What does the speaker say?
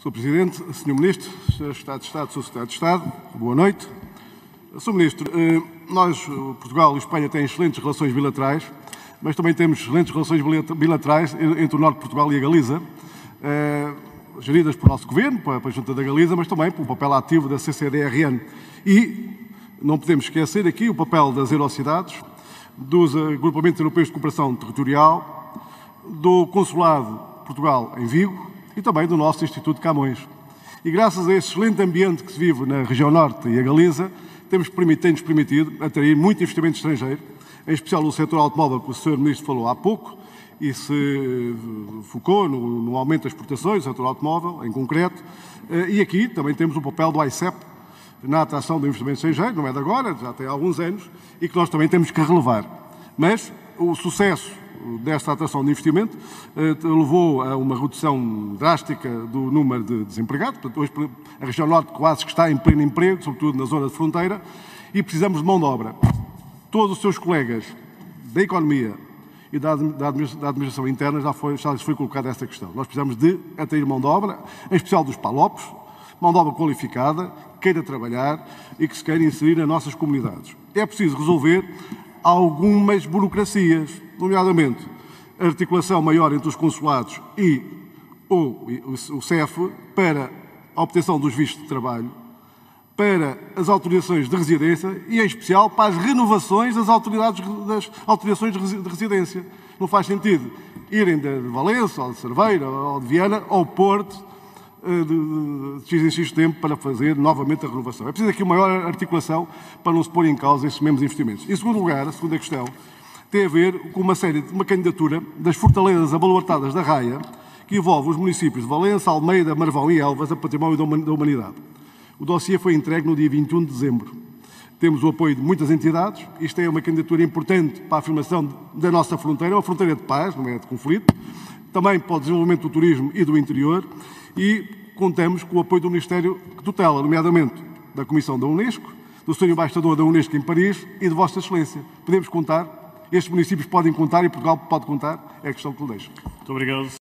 Sr. Presidente, Sr. Ministro, Sr. Secretário de Estado, Sr. Secretário de Estado, boa noite. Sr. Ministro, nós, Portugal e Espanha, têm excelentes relações bilaterais, mas também temos excelentes relações bilaterais entre o Norte de Portugal e a Galiza, geridas pelo nosso Governo, pela Junta da Galiza, mas também pelo papel ativo da CCDRN. E não podemos esquecer aqui o papel das Eurocidades, dos agrupamentos europeus de cooperação territorial, do Consulado de Portugal em Vigo e também do nosso Instituto de Camões. E graças a esse excelente ambiente que se vive na região Norte e a Galiza, tem-nos permitido atrair muito investimento estrangeiro, em especial no setor automóvel, que o Sr. Ministro falou há pouco, e se focou no aumento das exportações do setor automóvel, em concreto. E aqui também temos o papel do ICEP na atração do investimento estrangeiro, não é de agora, já tem alguns anos, e que nós também temos que relevar. Mas o sucesso desta atração de investimento levou a uma redução drástica do número de desempregados. Portanto, hoje a região Norte quase que está em pleno emprego, sobretudo na zona de fronteira, e precisamos de mão de obra. Todos os seus colegas da economia e da administração interna já lhes foi colocada esta questão. Nós precisamos de atrair mão de obra, em especial dos PALOPs, mão de obra qualificada, queira trabalhar e que se queira inserir nas nossas comunidades. É preciso resolver algumas burocracias, nomeadamente a articulação maior entre os consulados e o CEF para a obtenção dos vistos de trabalho, para as autorizações de residência e, em especial, para as renovações das autorizações de residência. Não faz sentido irem de Valença, ou de Cerveira, ou de Viana, ao Porto, de X em X tempo para fazer novamente a renovação. É preciso aqui uma maior articulação para não se pôr em causa esses mesmos investimentos. Em segundo lugar, a segunda questão tem a ver com uma candidatura das fortalezas abaluartadas da Raia, que envolve os municípios de Valença, Almeida, Marvão e Elvas a património da humanidade. O dossiê foi entregue no dia 21 de dezembro. Temos o apoio de muitas entidades. Isto é uma candidatura importante para a afirmação da nossa fronteira, uma fronteira de paz, não é de conflito, também para o desenvolvimento do turismo e do interior, e contamos com o apoio do Ministério que tutela, nomeadamente da Comissão da Unesco, do Sr. Embaixador da Unesco em Paris e de Vossa Excelência. Podemos contar, estes municípios podem contar e Portugal pode contar, é a questão que lhe deixo. Muito obrigado.